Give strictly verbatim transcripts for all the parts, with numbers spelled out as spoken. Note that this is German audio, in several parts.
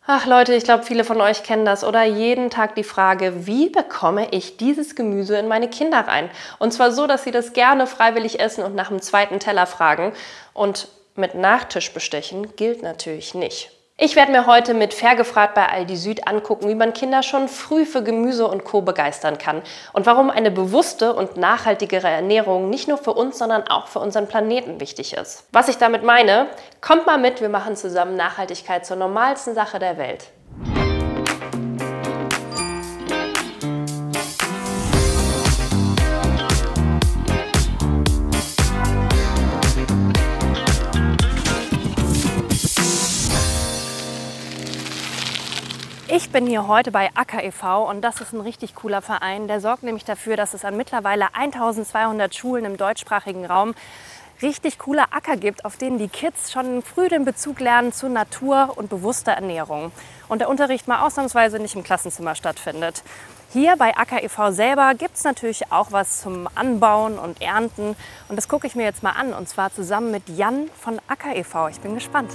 Ach Leute, ich glaube, viele von euch kennen das oder jeden Tag die Frage, wie bekomme ich dieses Gemüse in meine Kinder rein? Und zwar so, dass sie das gerne freiwillig essen und nach dem zweiten Teller fragen. Und mit Nachtischbestechen gilt natürlich nicht. Ich werde mir heute mit Fair gefragt bei Aldi Süd angucken, wie man Kinder schon früh für Gemüse und Co. begeistern kann und warum eine bewusste und nachhaltigere Ernährung nicht nur für uns, sondern auch für unseren Planeten wichtig ist. Was ich damit meine, kommt mal mit, wir machen zusammen Nachhaltigkeit zur normalsten Sache der Welt. Ich bin hier heute bei Acker e V und das ist ein richtig cooler Verein. Der sorgt nämlich dafür, dass es an mittlerweile eintausendzweihundert Schulen im deutschsprachigen Raum richtig coole Acker gibt, auf denen die Kids schon früh den Bezug lernen zu Natur und bewusster Ernährung. Und der Unterricht mal ausnahmsweise nicht im Klassenzimmer stattfindet. Hier bei Acker e V selber gibt es natürlich auch was zum Anbauen und Ernten. Und das gucke ich mir jetzt mal an, und zwar zusammen mit Jan von Acker e V. Ich bin gespannt.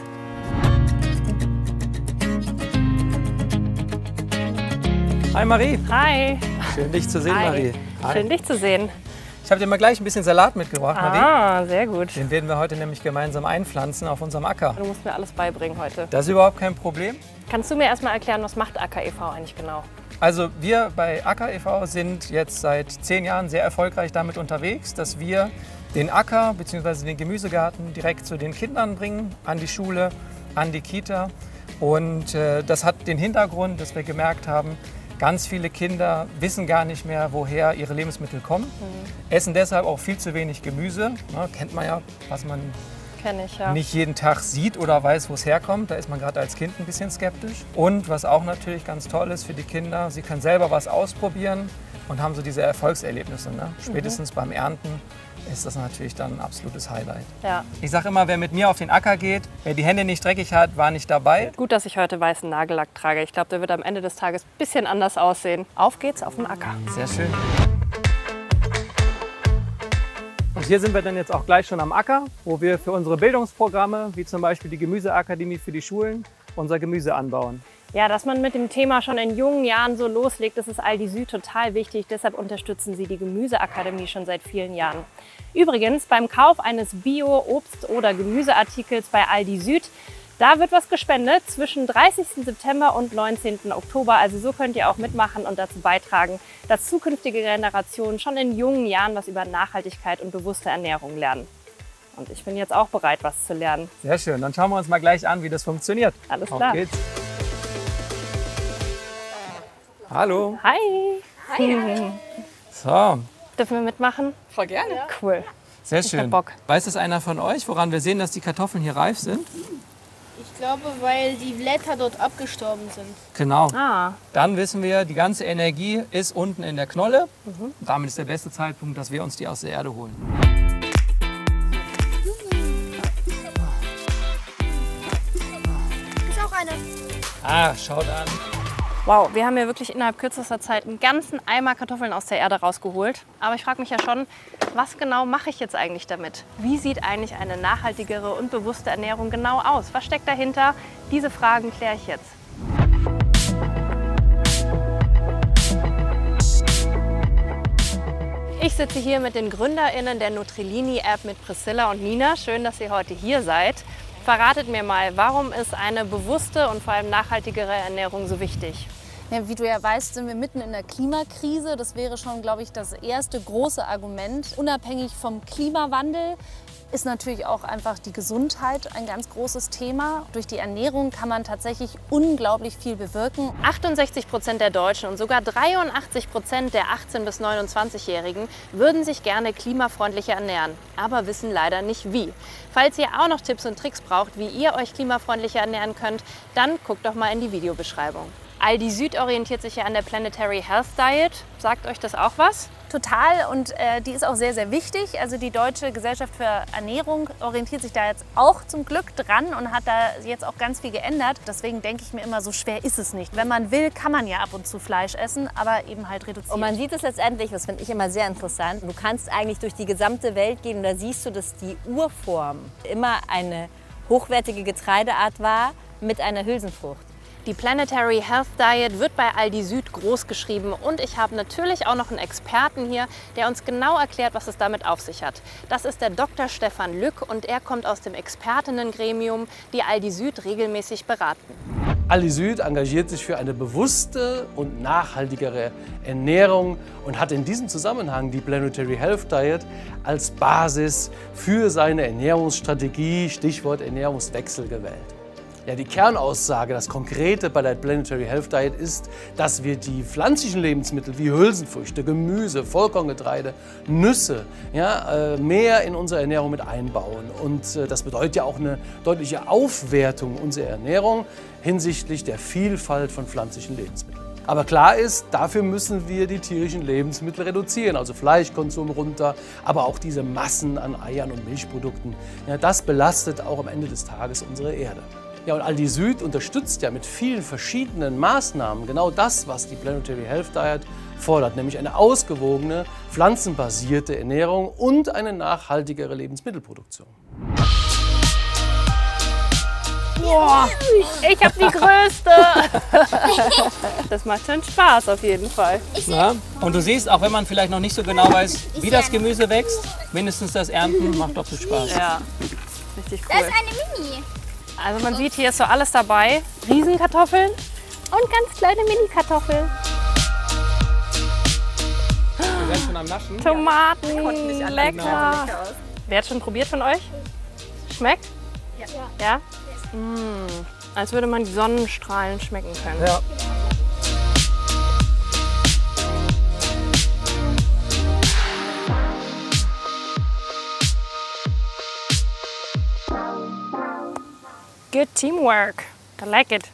Hi Marie. Hi. Schön dich zu sehen, Hi. Marie. Hi. Schön dich zu sehen. Ich habe dir mal gleich ein bisschen Salat mitgebracht, Marie. Ah, sehr gut. Den werden wir heute nämlich gemeinsam einpflanzen auf unserem Acker. Du musst mir alles beibringen heute. Das ist überhaupt kein Problem. Kannst du mir erstmal erklären, was macht Acker e V eigentlich genau? Also wir bei Acker e V sind jetzt seit zehn Jahren sehr erfolgreich damit unterwegs, dass wir den Acker bzw. den Gemüsegarten direkt zu den Kindern bringen, an die Schule, an die Kita. Und äh, das hat den Hintergrund, dass wir gemerkt haben, ganz viele Kinder wissen gar nicht mehr, woher ihre Lebensmittel kommen, mhm. essen deshalb auch viel zu wenig Gemüse. Na, kennt man ja, was man Kenn ich, ja. nicht jeden Tag sieht oder weiß, wo es herkommt. Da ist man gerade als Kind ein bisschen skeptisch. Und was auch natürlich ganz toll ist für die Kinder, sie können selber was ausprobieren und haben so diese Erfolgserlebnisse. Ne? Spätestens mhm. beim Ernten ist das natürlich dann ein absolutes Highlight. Ja. Ich sage immer, wer mit mir auf den Acker geht, wer die Hände nicht dreckig hat, war nicht dabei. Gut, dass ich heute weißen Nagellack trage. Ich glaube, der wird am Ende des Tages ein bisschen anders aussehen. Auf geht's auf den Acker. Sehr schön. Und hier sind wir dann jetzt auch gleich schon am Acker, wo wir für unsere Bildungsprogramme, wie zum Beispiel die Gemüseakademie für die Schulen, unser Gemüse anbauen. Ja, dass man mit dem Thema schon in jungen Jahren so loslegt, das ist Aldi Süd total wichtig. Deshalb unterstützen sie die Gemüseakademie schon seit vielen Jahren. Übrigens, beim Kauf eines Bio-, Obst- oder Gemüseartikels bei Aldi Süd, da wird was gespendet zwischen dreißigsten September und neunzehnten Oktober. Also so könnt ihr auch mitmachen und dazu beitragen, dass zukünftige Generationen schon in jungen Jahren was über Nachhaltigkeit und bewusste Ernährung lernen. Und ich bin jetzt auch bereit, was zu lernen. Sehr schön, dann schauen wir uns mal gleich an, wie das funktioniert. Alles klar. Auf geht's. Hallo. Hi. Hi. hi. So. Dürfen wir mitmachen? Voll gerne. Cool. Sehr Ich schön. hab Bock. Weiß das einer von euch, woran wir sehen, dass die Kartoffeln hier reif sind? Ich glaube, weil die Blätter dort abgestorben sind. Genau. Ah. Dann wissen wir, die ganze Energie ist unten in der Knolle. Mhm. Damit ist der beste Zeitpunkt, dass wir uns die aus der Erde holen. Ist auch eine. Ah, schaut an. Wow, wir haben hier wirklich innerhalb kürzester Zeit einen ganzen Eimer Kartoffeln aus der Erde rausgeholt. Aber ich frage mich ja schon, was genau mache ich jetzt eigentlich damit? Wie sieht eigentlich eine nachhaltigere und bewusste Ernährung genau aus? Was steckt dahinter? Diese Fragen kläre ich jetzt. Ich sitze hier mit den GründerInnen der Nutrilini-App mit Priscilla und Nina. Schön, dass ihr heute hier seid. Verratet mir mal, warum ist eine bewusste und vor allem nachhaltigere Ernährung so wichtig? Ja, wie du ja weißt, sind wir mitten in der Klimakrise. Das wäre schon, glaube ich, das erste große Argument. Unabhängig vom Klimawandel ist natürlich auch einfach die Gesundheit ein ganz großes Thema. Durch die Ernährung kann man tatsächlich unglaublich viel bewirken. achtundsechzig Prozent der Deutschen und sogar dreiundachtzig Prozent der achtzehn- bis neunundzwanzigjährigen würden sich gerne klimafreundlicher ernähren, aber wissen leider nicht wie. Falls ihr auch noch Tipps und Tricks braucht, wie ihr euch klimafreundlicher ernähren könnt, dann guckt doch mal in die Videobeschreibung. Aldi Süd orientiert sich ja an der Planetary Health Diet. Sagt euch das auch was? Total, und äh, die ist auch sehr, sehr wichtig. Also die Deutsche Gesellschaft für Ernährung orientiert sich da jetzt auch zum Glück dran und hat da jetzt auch ganz viel geändert. Deswegen denke ich mir immer, so schwer ist es nicht. Wenn man will, kann man ja ab und zu Fleisch essen, aber eben halt reduziert. Und man sieht es letztendlich, das finde ich immer sehr interessant, du kannst eigentlich durch die gesamte Welt gehen und da siehst du, dass die Urform immer eine hochwertige Getreideart war mit einer Hülsenfrucht. Die Planetary Health Diet wird bei Aldi Süd groß geschrieben und ich habe natürlich auch noch einen Experten hier, der uns genau erklärt, was es damit auf sich hat. Das ist der Doktor Stefan Lück und er kommt aus dem Expertinnengremium, die Aldi Süd regelmäßig beraten. Aldi Süd engagiert sich für eine bewusste und nachhaltigere Ernährung und hat in diesem Zusammenhang die Planetary Health Diet als Basis für seine Ernährungsstrategie, Stichwort Ernährungswechsel, gewählt. Ja, die Kernaussage, das Konkrete bei der Planetary Health Diet ist, dass wir die pflanzlichen Lebensmittel wie Hülsenfrüchte, Gemüse, Vollkorngetreide, Nüsse ja, mehr in unsere Ernährung mit einbauen. Und das bedeutet ja auch eine deutliche Aufwertung unserer Ernährung hinsichtlich der Vielfalt von pflanzlichen Lebensmitteln. Aber klar ist, dafür müssen wir die tierischen Lebensmittel reduzieren, also Fleischkonsum runter, aber auch diese Massen an Eiern und Milchprodukten. Ja, das belastet auch am Ende des Tages unsere Erde. Ja, und Aldi Süd unterstützt ja mit vielen verschiedenen Maßnahmen genau das, was die Planetary Health Diet fordert, nämlich eine ausgewogene, pflanzenbasierte Ernährung und eine nachhaltigere Lebensmittelproduktion. Boah, ich habe die größte! Das macht schon Spaß auf jeden Fall. Ja, und du siehst, auch wenn man vielleicht noch nicht so genau weiß, wie das Gemüse wächst, mindestens das Ernten macht doppelt Spaß. Ja, richtig cool. Das ist eine Mini. Also man sieht, hier ist so alles dabei. Riesenkartoffeln und ganz kleine Mini-Kartoffeln. Wir werden schon am Naschen. Tomaten, lecker. Wer hat schon probiert von euch? Schmeckt? Ja. Ja? Mmh, als würde man die Sonnenstrahlen schmecken können. Ja. Good teamwork. I like it.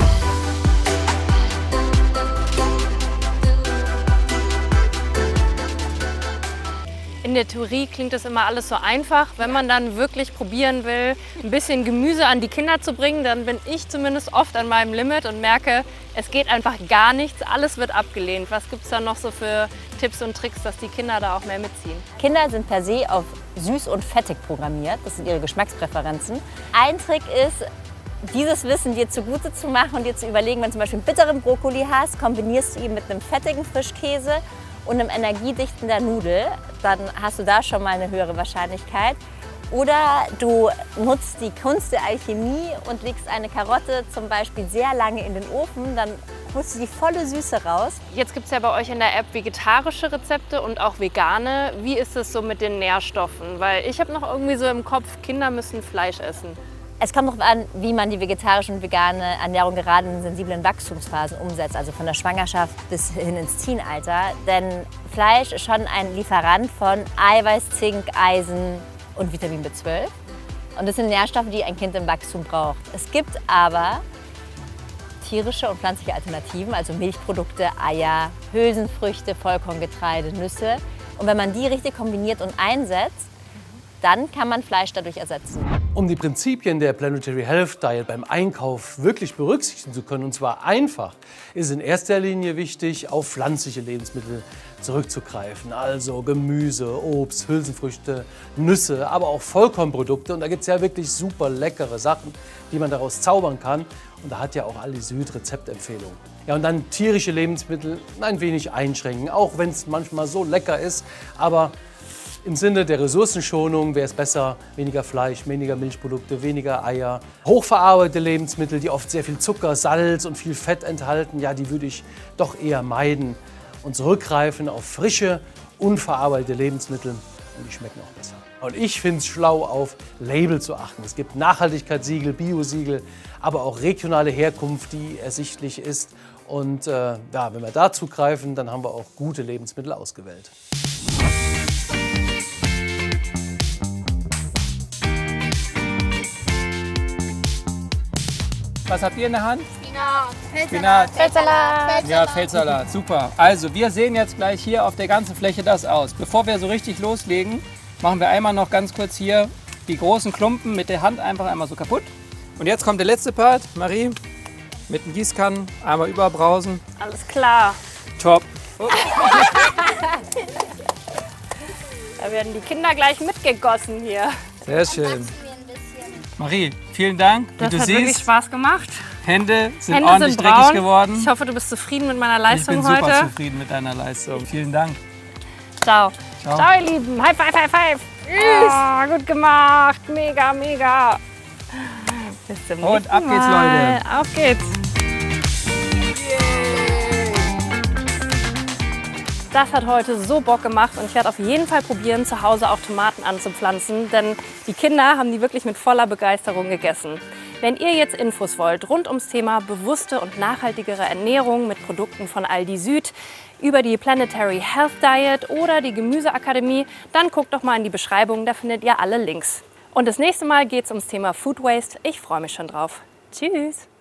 In der Theorie klingt das immer alles so einfach. Wenn man dann wirklich probieren will, ein bisschen Gemüse an die Kinder zu bringen, dann bin ich zumindest oft an meinem Limit und merke, es geht einfach gar nichts. Alles wird abgelehnt. Was gibt es da noch so für Tipps und Tricks, dass die Kinder da auch mehr mitziehen? Kinder sind per se auf süß und fettig programmiert. Das sind ihre Geschmackspräferenzen. Ein Trick ist, dieses Wissen dir zugute zu machen und dir zu überlegen, wenn du zum Beispiel einen bitteren Brokkoli hast, kombinierst du ihn mit einem fettigen Frischkäse und einem energiedichten der Nudel, dann hast du da schon mal eine höhere Wahrscheinlichkeit. Oder du nutzt die Kunst der Alchemie und legst eine Karotte zum Beispiel sehr lange in den Ofen, dann holst du die volle Süße raus. Jetzt gibt es ja bei euch in der App vegetarische Rezepte und auch vegane. Wie ist es so mit den Nährstoffen? Weil ich habe noch irgendwie so im Kopf, Kinder müssen Fleisch essen. Es kommt darauf an, wie man die vegetarische und vegane Ernährung gerade in sensiblen Wachstumsphasen umsetzt, also von der Schwangerschaft bis hin ins Teenalter. Denn Fleisch ist schon ein Lieferant von Eiweiß, Zink, Eisen und Vitamin B zwölf. Und das sind Nährstoffe, die ein Kind im Wachstum braucht. Es gibt aber tierische und pflanzliche Alternativen, also Milchprodukte, Eier, Hülsenfrüchte, Vollkorngetreide, Nüsse. Und wenn man die richtig kombiniert und einsetzt, dann kann man Fleisch dadurch ersetzen. Um die Prinzipien der Planetary Health Diet beim Einkauf wirklich berücksichtigen zu können, und zwar einfach, ist in erster Linie wichtig, auf pflanzliche Lebensmittel zurückzugreifen. Also Gemüse, Obst, Hülsenfrüchte, Nüsse, aber auch Vollkornprodukte. Und da gibt es ja wirklich super leckere Sachen, die man daraus zaubern kann. Und da hat ja auch Aldi Süd Rezeptempfehlungen. Ja, und dann tierische Lebensmittel ein wenig einschränken, auch wenn es manchmal so lecker ist. Aber im Sinne der Ressourcenschonung wäre es besser, weniger Fleisch, weniger Milchprodukte, weniger Eier. Hochverarbeitete Lebensmittel, die oft sehr viel Zucker, Salz und viel Fett enthalten, ja, die würde ich doch eher meiden und zurückgreifen auf frische, unverarbeitete Lebensmittel und die schmecken auch besser. Und ich finde es schlau, auf Label zu achten. Es gibt Nachhaltigkeitssiegel, Biosiegel, aber auch regionale Herkunft, die ersichtlich ist. Und äh, ja, wenn wir da zugreifen, dann haben wir auch gute Lebensmittel ausgewählt. Was habt ihr in der Hand? Spinat. Spinat. Feldsalat. Ja, Feldsalat, super. Also wir sehen jetzt gleich hier auf der ganzen Fläche das aus. Bevor wir so richtig loslegen, machen wir einmal noch ganz kurz hier die großen Klumpen mit der Hand einfach einmal so kaputt. Und jetzt kommt der letzte Part. Marie, mit dem Gießkannen einmal überbrausen. Alles klar. Top. Oh. Da werden die Kinder gleich mitgegossen hier. Sehr schön. Marie, vielen Dank. Wie Das du hat siehst, wirklich Spaß gemacht. Hände sind Hände ordentlich sind dreckig braun. geworden. Ich hoffe, du bist zufrieden mit meiner Leistung Ich bin super heute. zufrieden mit deiner Leistung. Vielen Dank. Ciao. Ciao. Ciao, ihr Lieben. High five, high five. Oh, gut gemacht. Mega, mega. Bis zum Und nächsten ab geht's, Mal. Leute. Auf geht's. Das hat heute so Bock gemacht und ich werde auf jeden Fall probieren, zu Hause auch Tomaten anzupflanzen, denn die Kinder haben die wirklich mit voller Begeisterung gegessen. Wenn ihr jetzt Infos wollt rund ums Thema bewusste und nachhaltigere Ernährung mit Produkten von Aldi Süd, über die Planetary Health Diet oder die Gemüseakademie, dann guckt doch mal in die Beschreibung, da findet ihr alle Links. Und das nächste Mal geht es ums Thema Food Waste. Ich freue mich schon drauf. Tschüss!